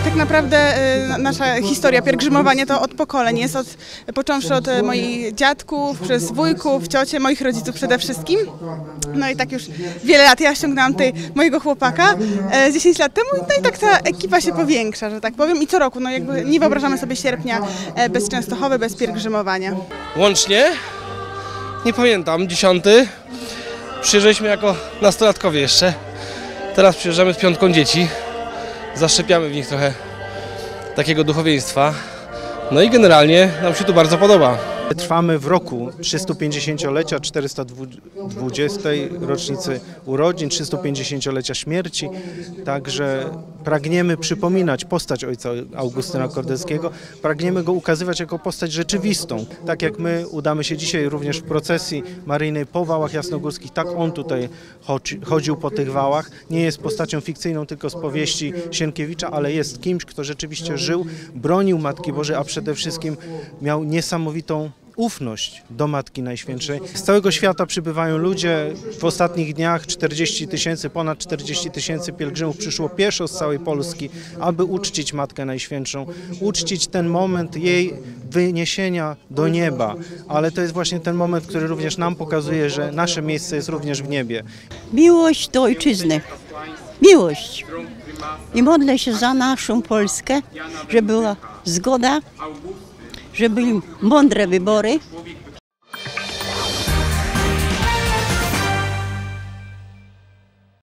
Tak naprawdę nasza historia pielgrzymowania to od pokoleń jest, począwszy od moich dziadków, przez wujków, ciocie, moich rodziców przede wszystkim. No i tak już wiele lat ja ściągnęłam tutaj mojego chłopaka 10 lat temu, no i tak ta ekipa się powiększa, że tak powiem, i co roku, no jakby nie wyobrażamy sobie sierpnia bez Częstochowy, bez pielgrzymowania. Łącznie? Nie pamiętam, 10. Przyjeżdżaliśmy jako nastolatkowie jeszcze. Teraz przyjeżdżamy z 5 dzieci. Zaszczepiamy w nich trochę takiego duchowieństwa. No i generalnie nam się tu bardzo podoba. Trwamy w roku 350-lecia, 420. rocznicy urodzin, 350-lecia śmierci, także pragniemy przypominać postać ojca Augustyna Kordeckiego, pragniemy go ukazywać jako postać rzeczywistą. Tak jak my udamy się dzisiaj również w procesji maryjnej po wałach jasnogórskich, tak on tutaj chodził po tych wałach. Nie jest postacią fikcyjną tylko z powieści Sienkiewicza, ale jest kimś, kto rzeczywiście żył, bronił Matki Bożej, a przede wszystkim miał niesamowitą ufność do Matki Najświętszej. Z całego świata przybywają ludzie. W ostatnich dniach 40 000, ponad 40 000 pielgrzymów przyszło pieszo z całej Polski, aby uczcić Matkę Najświętszą, uczcić ten moment jej wyniesienia do nieba. Ale to jest właśnie ten moment, który również nam pokazuje, że nasze miejsce jest również w niebie. Miłość do ojczyzny. Miłość. I modlę się za naszą Polskę, żeby była zgoda, żeby były mądre wybory